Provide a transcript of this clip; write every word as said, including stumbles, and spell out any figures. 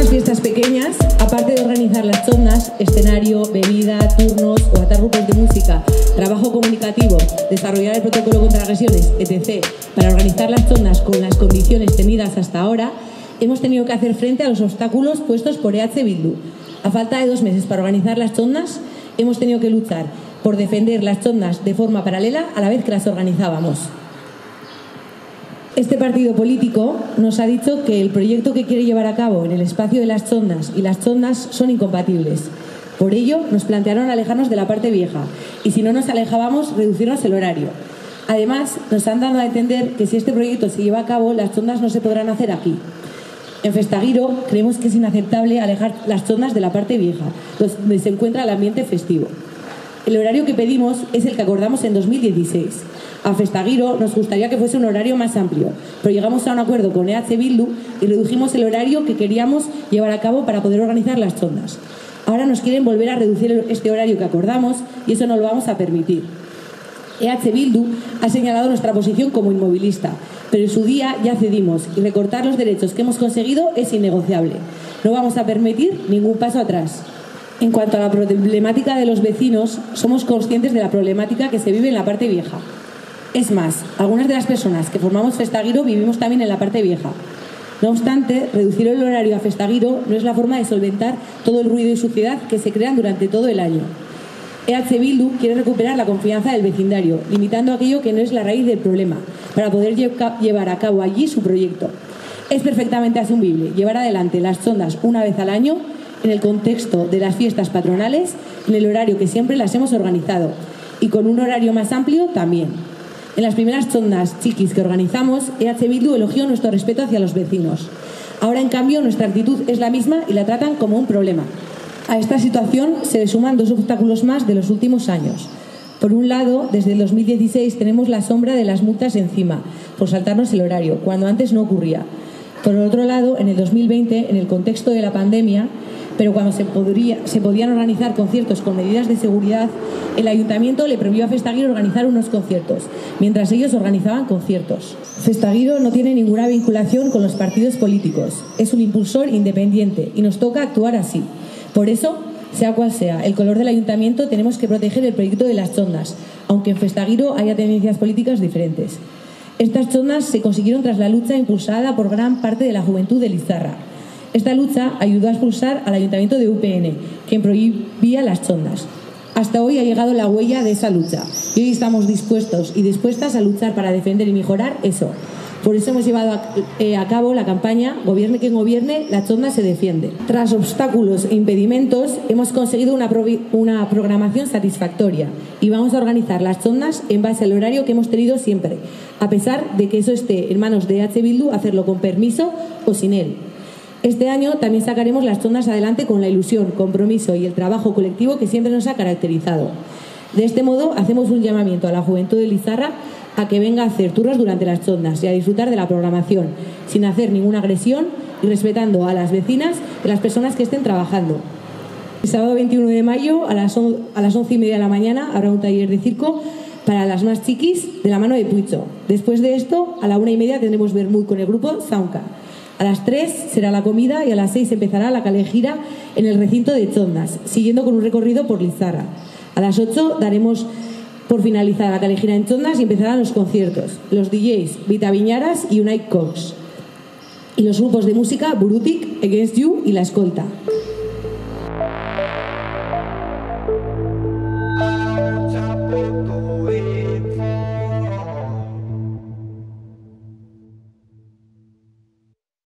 estas fiestas pequeñas, aparte de organizar las chondas, escenario, bebida, turnos o atar grupos de música, trabajo comunicativo, desarrollar el protocolo contra agresiones, etcétera, para organizar las chondas con las condiciones tenidas hasta ahora, hemos tenido que hacer frente a los obstáculos puestos por E H Bildu. A falta de dos meses para organizar las chondas, hemos tenido que luchar por defender las chondas de forma paralela a la vez que las organizábamos. Este partido político nos ha dicho que el proyecto que quiere llevar a cabo en el espacio de las chondas y las chondas son incompatibles. Por ello, nos plantearon alejarnos de la parte vieja y, si no nos alejábamos, reducirnos el horario. Además, nos han dado a entender que si este proyecto se lleva a cabo, las chondas no se podrán hacer aquí. En Festaguiro creemos que es inaceptable alejar las chondas de la parte vieja, donde se encuentra el ambiente festivo. El horario que pedimos es el que acordamos en dos mil dieciséis. A Festaguiro nos gustaría que fuese un horario más amplio, pero llegamos a un acuerdo con E H Bildu y redujimos el horario que queríamos llevar a cabo para poder organizar las chondas. Ahora nos quieren volver a reducir este horario que acordamos y eso no lo vamos a permitir. E H Bildu ha señalado nuestra posición como inmovilista, pero en su día ya cedimos y recortar los derechos que hemos conseguido es innegociable. No vamos a permitir ningún paso atrás. En cuanto a la problemática de los vecinos, somos conscientes de la problemática que se vive en la parte vieja. Es más, algunas de las personas que formamos Festaguiro vivimos también en la parte vieja. No obstante, reducir el horario a Festaguiro no es la forma de solventar todo el ruido y suciedad que se crean durante todo el año. E H Bildu quiere recuperar la confianza del vecindario, limitando aquello que no es la raíz del problema, para poder llevar a cabo allí su proyecto. Es perfectamente asumible llevar adelante las chondas una vez al año, en el contexto de las fiestas patronales, en el horario que siempre las hemos organizado, y con un horario más amplio también. En las primeras chondas chiquis que organizamos, E H Bildu elogió nuestro respeto hacia los vecinos. Ahora, en cambio, nuestra actitud es la misma y la tratan como un problema. A esta situación se le suman dos obstáculos más de los últimos años. Por un lado, desde el dos mil dieciséis tenemos la sombra de las multas encima, por saltarnos el horario, cuando antes no ocurría. Por otro lado, en el dos mil veinte, en el contexto de la pandemia, pero cuando se, podría, se podían organizar conciertos con medidas de seguridad, el Ayuntamiento le prohibió a Festaguiro organizar unos conciertos, mientras ellos organizaban conciertos. Festaguiro no tiene ninguna vinculación con los partidos políticos, es un impulsor independiente y nos toca actuar así. Por eso, sea cual sea el color del Ayuntamiento, tenemos que proteger el proyecto de las chondas, aunque en Festaguiro haya tendencias políticas diferentes. Estas chondas se consiguieron tras la lucha impulsada por gran parte de la juventud de Lizarra. Esta lucha ayudó a expulsar al Ayuntamiento de U P N, quien prohibía las chondas. Hasta hoy ha llegado la huella de esa lucha y hoy estamos dispuestos y dispuestas a luchar para defender y mejorar eso. Por eso hemos llevado a, eh, a cabo la campaña Gobierne quien gobierne, la chonda se defiende. Tras obstáculos e impedimentos, hemos conseguido una, pro una programación satisfactoria y vamos a organizar las chondas en base al horario que hemos tenido siempre, a pesar de que eso esté en manos de E H Bildu hacerlo con permiso o sin él. Este año también sacaremos las chondas adelante con la ilusión, compromiso y el trabajo colectivo que siempre nos ha caracterizado. De este modo, hacemos un llamamiento a la juventud de Lizarra a que venga a hacer turnos durante las chondas y a disfrutar de la programación, sin hacer ninguna agresión y respetando a las vecinas y a las personas que estén trabajando. El sábado veintiuno de mayo, a las, a las once y media de la mañana, habrá un taller de circo para las más chiquis de la mano de Puicho. Después de esto, a la una y media tendremos vermut con el grupo Zaunca. A las tres será la comida y a las seis empezará la calejira en el recinto de chondas, siguiendo con un recorrido por Lizarra. A las ocho daremos por finalizada la calejira en chondas y empezarán los conciertos, los D Js Vita Viñaras y Unite Cox, y los grupos de música Burutik, Against You y La Escolta.